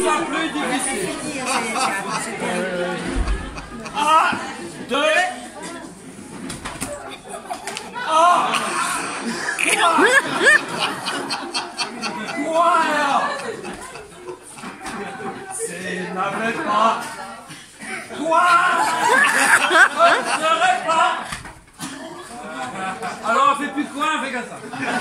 soit plus difficile. 1, 2, 3 alors. C'est n'avait pas. 3. Je ne serai pas. Alors on fait plus de quoi, on fait comme ça.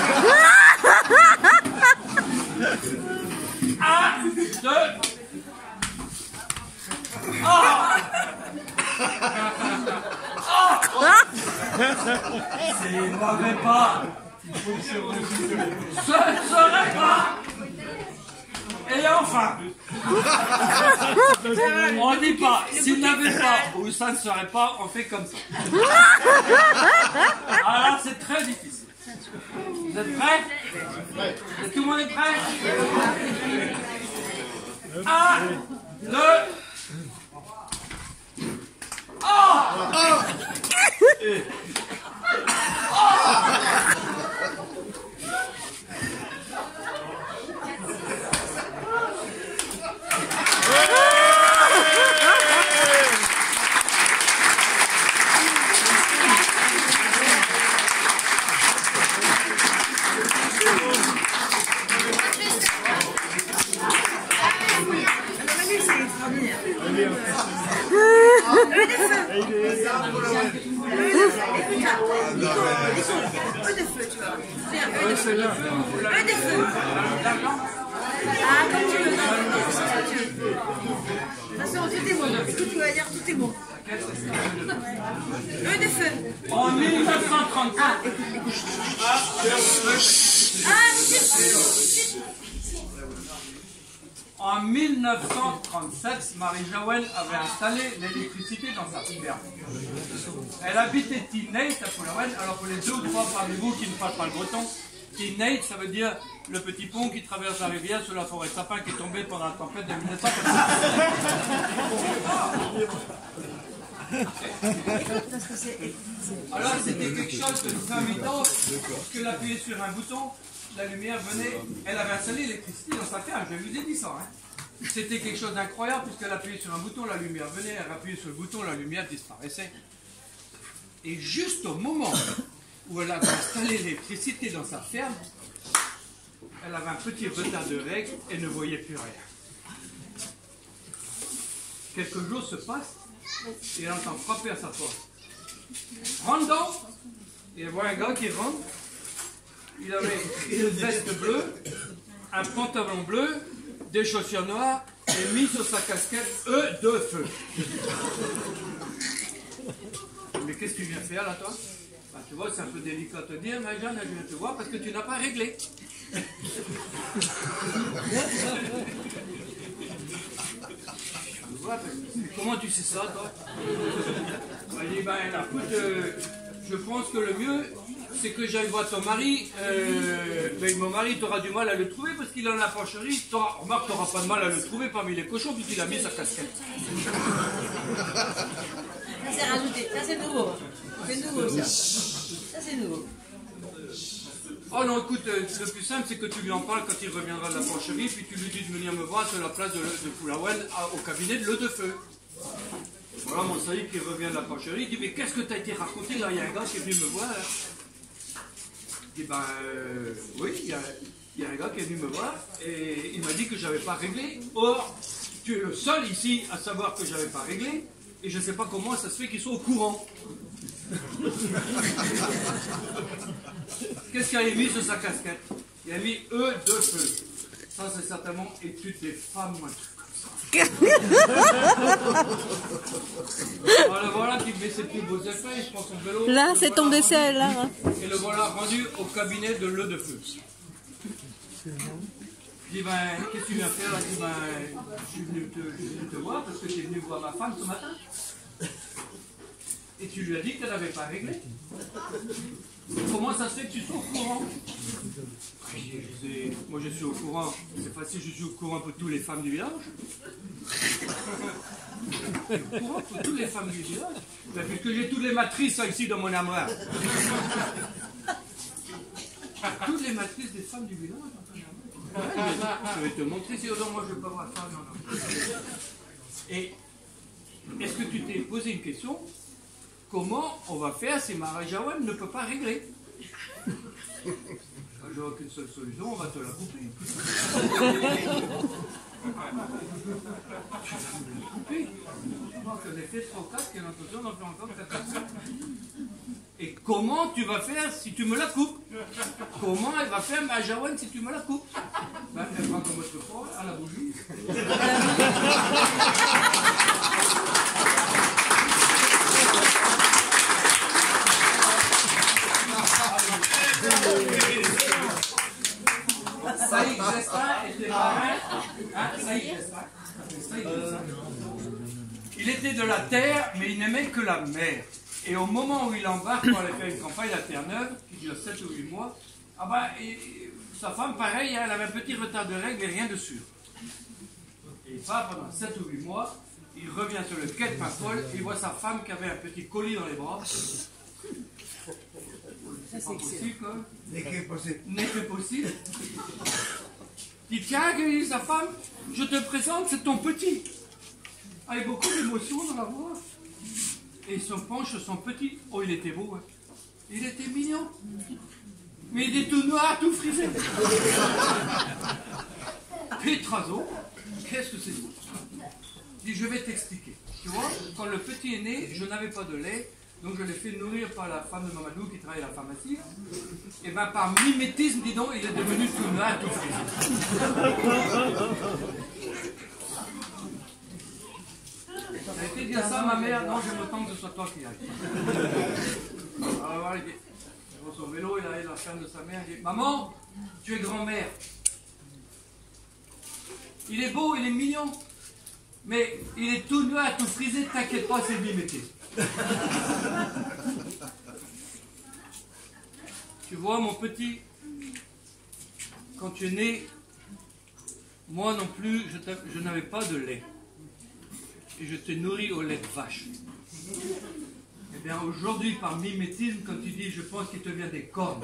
1, 2. C'est n'avait pas. Ce ne serait pas. Et enfin, on ne dit pas, s'il n'avait pas ou ça ne serait pas, on fait comme ça. Alors c'est très difficile. Vous êtes prêts? Tout le monde est prêt? 1, 2. En 1937, Marie-Joëlle avait installé l'électricité dans sa ferme. Elle habitait Tineit à Foulaouenne. Alors pour les 2 ou 3 parmi vous qui ne parlent pas le breton, Tineit, ça veut dire le petit pont qui traverse la rivière sur la forêt de sapin qui est tombée pendant la tempête de 1980. Alors c'était quelque chose que nous faisions que l'appuyer sur un bouton, la lumière venait, elle avait installé l'électricité dans sa ferme, je vous ai dit ça. Hein. C'était quelque chose d'incroyable puisqu'elle appuyait sur un bouton, la lumière venait, elle appuyait sur le bouton, la lumière disparaissait. Et juste au moment où elle avait installé l'électricité dans sa ferme, elle avait un petit retard de règle et ne voyait plus rien. Quelques jours se passent et elle entend frapper à sa porte. Rentre donc. Et elle voit un gars qui rentre. Il avait une veste bleue, un pantalon bleu, des chaussures noires et mis sur sa casquette de feu. Mais qu'est-ce que tu viens faire là, toi? Bah, tu vois, c'est un peu délicat de te dire, mais Jeanne, je viens te voir parce que tu n'as pas réglé. Comment tu sais ça, toi? Elle dit, ben écoute, je pense que le mieux, c'est que j'aille voir ton mari. Mais mon mari, tu auras du mal à le trouver parce qu'il est en la porcherie. Remarque, tu n'auras pas de mal à le trouver parmi les cochons puisqu'il a mis sa casquette. Ça c'est rajouté, ça c'est nouveau. C'est nouveau ça. Ça c'est nouveau. Oh non, écoute, le plus simple, c'est que tu lui en parles quand il reviendra de la porcherie, puis tu lui dis de venir me voir sur la place de Foulaouenne au cabinet de l'Eau-de-Feu. Voilà mon Saïd qui revient de la porcherie, il dit, mais qu'est-ce que tu as été raconté là? Il y a un gars qui est venu me voir. Je dis, ben, oui, il y a un gars qui est venu me voir, et il m'a dit que je n'avais pas réglé. Or, tu es le seul ici à savoir que je n'avais pas réglé, et je ne sais pas comment ça se fait qu'ils soient au courant. Qu'est-ce qu'il a mis sur sa casquette? Il a mis de feu. Ça, c'est certainement étude des femmes, un truc comme ça. Voilà qui met ses plus beaux effets, il prend son vélo. Là, c'est ton décès, là. Hein. Et le voilà rendu au cabinet de l'Eau-de-Feu. Je dis, ben, qu'est-ce que tu viens faire? Il dit, ben, je suis venu te voir parce que tu es venu voir ma femme ce matin. Et tu lui as dit que tu n'avais pas réglé. Comment ça se fait que tu sois au courant? Moi je suis au courant, c'est facile, je suis au courant pour toutes les femmes du village. Au courant pour toutes les femmes du village. Ben, puisque j'ai toutes les matrices ici dans mon armoire. Toutes les matrices des femmes du village. Je vais te montrer si non, moi je ne veux pas voir ça. Non, non. Et est-ce que tu t'es posé une question? Comment on va faire si Marie-Jaouane ne peut pas régler? Je vois qu'une seule solution, on va te la couper. Tu vas me la couper. J'en ai fait 3 4, et l'attention, on en fait encore 4. Et comment tu vas faire si tu me la coupes? Comment elle va faire Marie-Jaouane si tu me la coupes? Ben, elle prend comme autrefois, à la bougie. Saïd Gestin était marin. Hein, Saïd Gestin. Il était de la terre, mais il n'aimait que la mer. Et au moment où il embarque pour aller faire une campagne à Terre-Neuve, qui dure 7 ou 8 mois, ah ben, sa femme, pareil, elle avait un petit retard de règles et rien de sûr. Et ça, pendant 7 ou 8 mois, il revient sur le quai de Paimpol et il voit sa femme qui avait un petit colis dans les bras. C'est pas possible, quoi. N'est que possible. Il dit, tiens, que dit sa femme, je te présente, c'est ton petit. Avec beaucoup d'émotion dans la voix. Et il se penche sur son petit. Oh, il était beau, hein. Il était mignon. Mais il était tout noir, tout frisé. Pétrazo, qu'est-ce que c'est? Il dit, je vais t'expliquer. Tu vois, quand le petit est né, je n'avais pas de lait. Donc je l'ai fait nourrir par la femme de Mamadou qui travaille à la pharmacie. Et bien par mimétisme, dis donc, il est devenu tout noir, tout frisé. Ça a été dire ça à ma mère, non, j'aime autant que ce soit toi qui aille. Alors il prend son vélo, il arrive à la ferme de sa mère, il dit, maman, tu es grand-mère. Il est beau, il est mignon, mais il est tout noir, tout frisé, t'inquiète pas, c'est le mimétisme. Tu vois, mon petit, quand tu es né, moi non plus, je n'avais pas de lait. Et je te nourris au lait de vache. Eh bien, aujourd'hui, par mimétisme, quand tu dis, je pense qu'il te vient des cornes.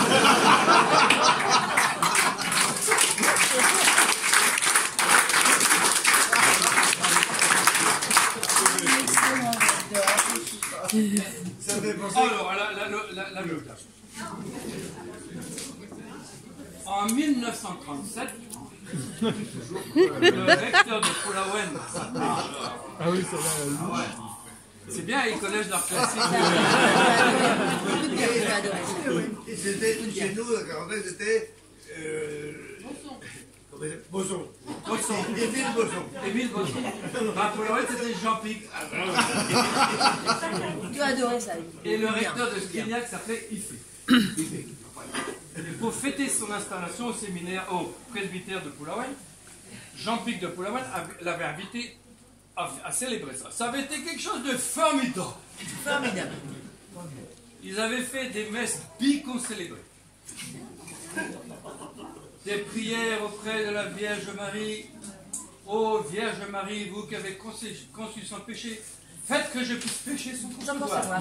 Alors, la loge. En 1937, le recteur de Pulawen. Ah oui, ça va. Ouais. C'est bien, les collèges d'art classique. C'était chez nous, la quarantaine, c'était. Bosson. Émile Bosson. Émile Bosson. Pulawen, c'était Jean-Pic. Tu as adoré ça. Et le recteur de Scrignac s'appelait Iffé. Et pour fêter son installation au séminaire, au presbytère de Pulawen, Jean-Pic de Pulawen l'avait invité à célébrer ça. Ça avait été quelque chose de formidable. Formidable. Ils avaient fait des messes biconcélébrées. Des prières auprès de la Vierge Marie. Ô Vierge Marie, vous qui avez conçu sans péché, faites que je puisse pécher sans concevoir.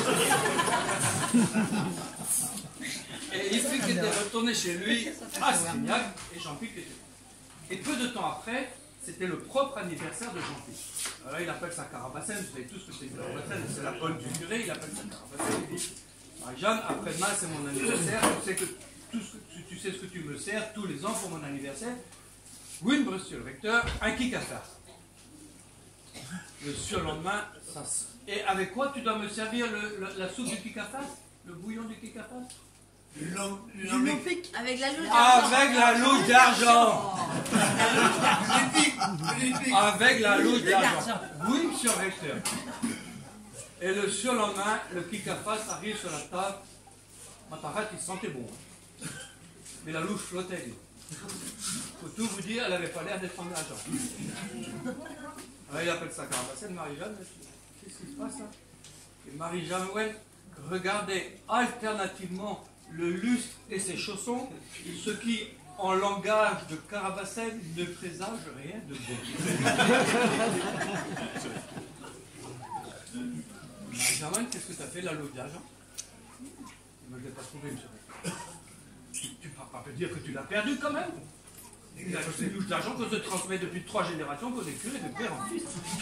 Et Ifric était retourné chez lui à Scrignac et Jean-Pic était. Et peu de temps après, c'était le propre anniversaire de Jean-Pic. Alors il appelle ça Carabassène, vous savez tous que c'est une Carabassène, c'est la bonne du curé, il appelle ça Carabassène, il dit, Marie-Jeanne, après-demain c'est mon anniversaire, tu sais ce que tu me sers tous les ans pour mon anniversaire. Wim, monsieur le recteur, un kikafas. Le surlendemain, ça. Et avec quoi tu dois me servir la soupe du kikafas? Le bouillon du kikafas? Avec la louche d'argent. Avec la louche d'argent. Avec la louche d'argent. Oui, monsieur le recteur. Et le surlendemain, le kikafas arrive sur la table. Matarat, il sentait bon. Mais la louche flottait. Faut tout vous dire, elle n'avait pas l'air d'être en argent. Alors il appelle ça Carabassène, Marie-Jeanne. Qu'est-ce qui se passe là? Et Marie-Jeanne regardait alternativement le lustre et ses chaussons, ce qui, en langage de Carabassène, ne présage rien de bon. Marie-Jeanne, qu'est-ce que tu as fait la louche d'argent? Je ne l'ai pas trouvé, monsieur. Tu ne vas pas me dire que tu l'as perdu quand même. C'est une louche d'argent qu'on se transmet depuis 3 générations, qu'on est curé de père en fils.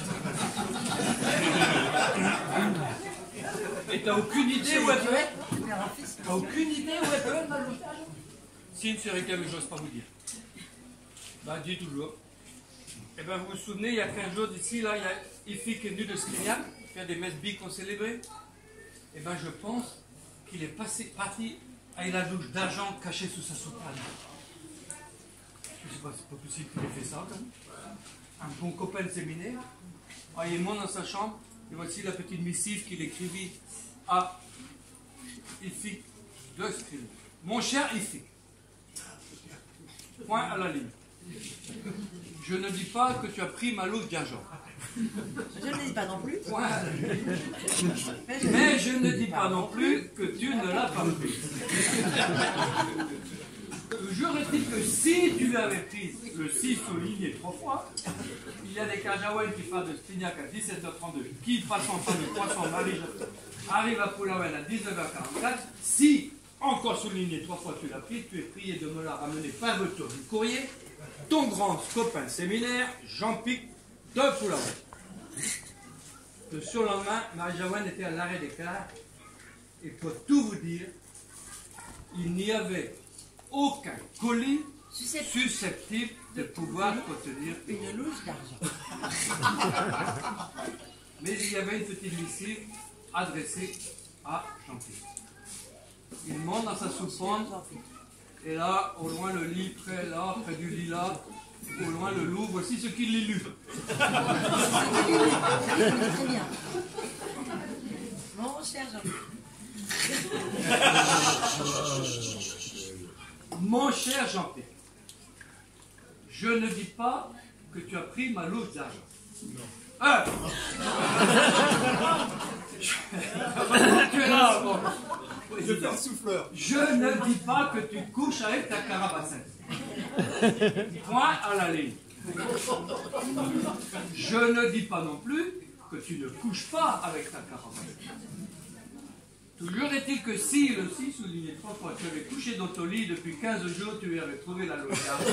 Et t'as aucune idée où elle peut être? T'as aucune idée où elle peut être, ma louche d'argent? Si, une série mais j'ose pas vous dire. Bah, dis toujours. Eh bien, vous vous souvenez, il y a 15 jours d'ici, là, il y a Ifi qui est venu de Scrignac, faire des messes biques célébrées. Eh bien, je pense qu'il est parti avec la louche d'argent cachée sous sa soutane. Je ne sais pas, c'est pas possible qu'il ait fait ça, quand même. Un bon copain de séminaire. Ah, il monte dans sa chambre, et voici la petite missive qu'il écrivit à Ifi de Scrignac. Mon cher Ifi. Point à la ligne. Je ne dis pas que tu as pris ma louche d'argent. Je ne le dis pas non plus. Point à la ligne. Mais je ne dis pas non plus que tu ne l'as pas pris. Toujours est-il que si tu l'avais pris le 6 souligné 3 fois, il y a des Cajaouens qui partent de Stignac à 17h32, qui passent en fin de 300 Marie arrivent à Poulaouen à 19h44. Si encore souligné 3 fois tu l'as pris, tu es prié de me la ramener par retour du courrier. Ton grand copain séminaire, Jean-Pic de Poulaouen. Le surlendemain, Marie-Jaouane était à l'arrêt des cars, et pour tout vous dire, il n'y avait aucun colis susceptible de pouvoir contenir une louche d'argent. Mais il y avait une petite missive adressée à Jean-Pierre. Il monte dans sa soupente, et là, au loin le lit, près du lit là, au loin le loup, voici ce qu'il lit lu. Très bien. Mon cher Jean-Pierre. Mon cher Jean-Pierre, je ne dis pas que tu as pris ma louche d'argent. Tu es là, bon. Je fais un souffleur. Je ne dis pas que tu couches avec ta carabassaise. Point à la ligne. Je ne dis pas non plus que tu ne couches pas avec ta carabassaise. Toujours est-il que si, le 6 souligné 3 fois, tu avais couché dans ton lit depuis 15 jours, tu lui avais trouvé la louche d'argent.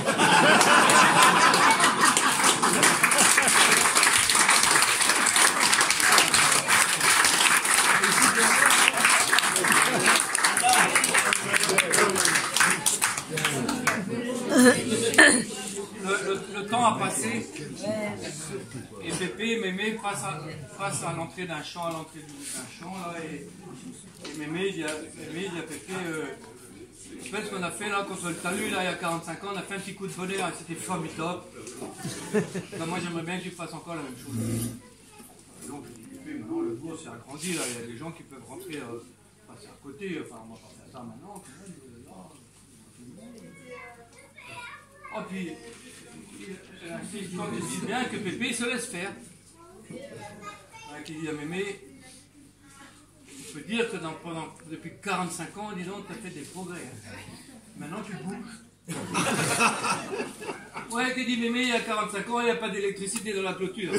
Le temps a passé et Pépé et Mémé passent à l'entrée d'un champ, là, et Mémé dit à Pépé, tu sais ce qu'on a fait là contre le talus là, il y a 45 ans, on a fait un petit coup de bonnet, c'était formidable. Ben, moi j'aimerais bien que tu fasses encore la même chose. Et donc je dis Pépé, maintenant le bourg s'est agrandi, là, il y a des gens qui peuvent rentrer passer à côté, enfin on va pas faire ça maintenant. Oh, puis, il dit bien que Pépé se laisse faire. Qui dit à Mémé, je peux dire que depuis 45 ans, dis donc, tu as fait des progrès. Maintenant, tu bouges. Ouais, qui dit Mémé, il y a 45 ans, il n'y a pas d'électricité dans la clôture.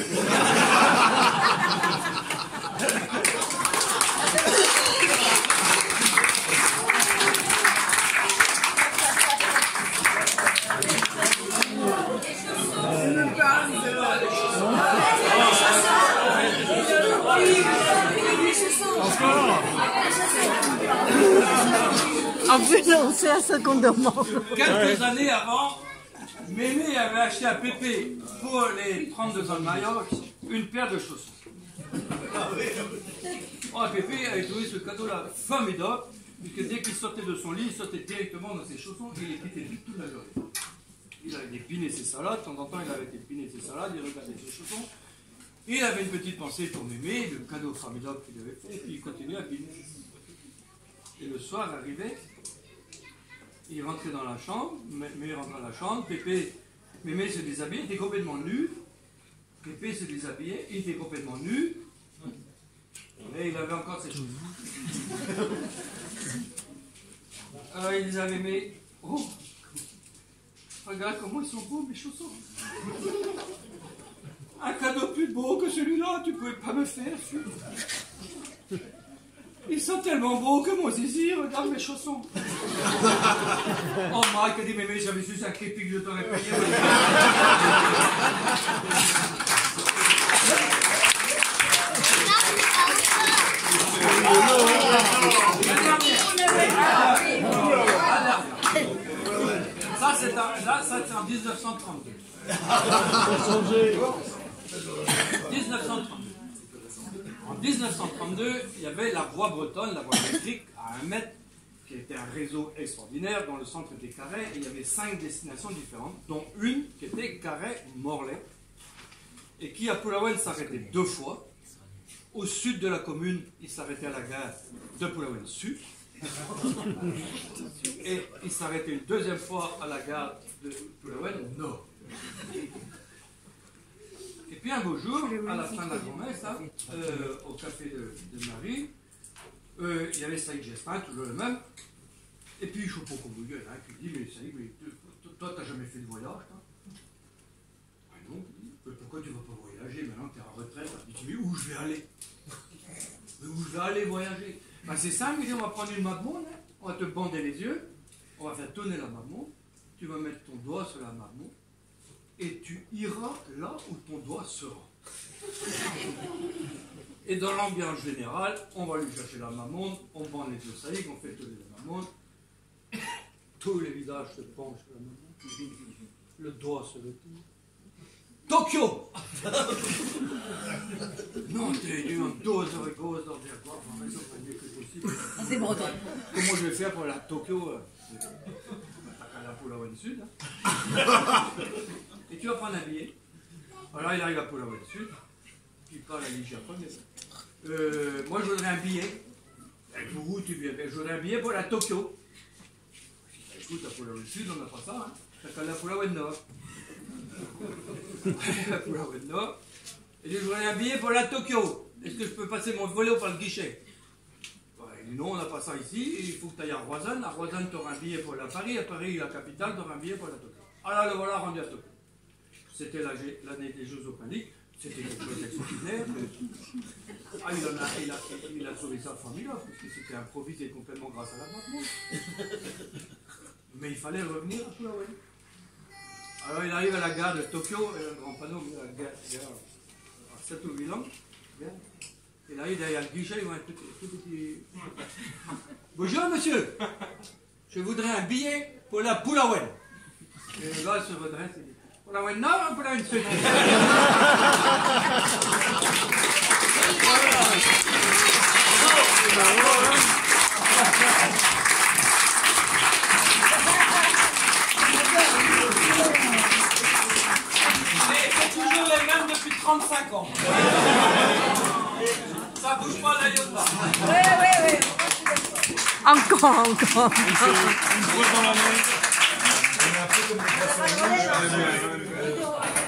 En plus, on sait à ce qu'on demande. Quelques années avant, Mémé avait acheté à Pépé, pour les 32 ans de mariage, une paire de chaussons. Oh, Pépé avait trouvé ce cadeau-là formidable, puisque dès qu'il sortait de son lit, il sortait directement dans ses chaussons et il les quittait vite toute la journée. Il avait dépiné ses salades, de temps en temps il avait dépiné ses salades, il regardait ses chaussons. Il avait une petite pensée pour Mémé, le cadeau formidable qu'il avait fait, et puis il continuait à piner. Et le soir arrivait, il rentrait dans la chambre, Mémé rentrait dans la chambre, Mémé se déshabillait, il était complètement nu. Pépé se déshabillait, il était complètement nu. Et il avait encore ses chaussons. Alors il disait à Mémé, oh, regarde comment ils sont beaux mes chaussons. Un cadeau plus beau que celui-là, tu ne pouvais pas me faire, Ils sont tellement beaux que mon zizi, regarde mes chaussons. Oh, Mike a dit, mais j'avais su un képi que je t'aurais payé. Ça, c'est en 1932. 1932. En 1932, il y avait la voie bretonne, la voie électrique, à 1 mètre, qui était un réseau extraordinaire dont le centre était Carhaix, et il y avait 5 destinations différentes, dont une qui était Carhaix-Morlaix, et qui à Pulawen s'arrêtait 2 fois. Au sud de la commune, il s'arrêtait à la gare de Pulawen Sud, et il s'arrêtait une 2e fois à la gare de Pulawen Nord. Et puis un beau jour, à la fin de la grand-messe, au café de Marie, il y avait Saïd Gespin, toujours le même. Et puis, je ne sais pas comment il qui dit, mais Saïd, toi, tu n'as jamais fait de voyage, toi? Ah non, mais pourquoi tu ne vas pas voyager maintenant que tu es en retraite? Il dit, mais où je vais aller? Mais où je vais aller voyager? Ben, c'est simple, il dit, on va prendre une marmonne, hein, on va te bander les yeux, on va faire tourner la marmonne, tu vas mettre ton doigt sur la marmonne, et tu iras là où ton doigt sera. Et dans l'ambiance générale, on va lui chercher la marmonne, on bande les deux saïques, on fait tourner la marmonne, tous les visages se penchent sur la marmonne, le doigt se retire. Tokyo! Non, t'es dû en 12 heures et cause dans des quoi, que possible. C'est breton. Comment je vais faire pour la Tokyo? À la Pulawen Sud. Hein. Et tu vas prendre un billet. Alors il arrive à Pulawen Sud. Il parle à l'I japonais. Moi je voudrais un billet. Pour où tu viens? Je voudrais un billet pour la Tokyo. Écoute, à Pulawen Sud, on n'a pas ça. Hein. Ça s'appelle la Pulawen Nord. La Pulawen Nord. Et je voudrais un billet pour la Tokyo. Est-ce que je peux passer mon volet par le guichet? Il dit non, on n'a pas ça ici. Il faut que tu ailles à Roanne. À Roanne, tu auras un billet pour la Paris. À Paris, la capitale, tu auras un billet pour la Tokyo. Alors le voilà rendu à Tokyo. C'était l'année des Jeux Olympiques. C'était quelque chose d'extraordinaire. Ah, il a trouvé ça formidable, parce que c'était improvisé complètement grâce à la marmonne. Mais il fallait revenir à Pulawen. Alors il arrive à la gare de Tokyo, et un grand panneau, la gare à 7 ou 8 ans. Il arrive derrière le guichet, il voit un tout petit... Bonjour monsieur, je voudrais un billet pour la Pulawen. Et le gars se redresse et dit, Pulawen Nord ou Pulawen Sud? C'est toujours les mêmes depuis 35 ans. Ça bouge pas la iota. Oui. Encore. Une fois dans la main. On est un peu comme des poissons.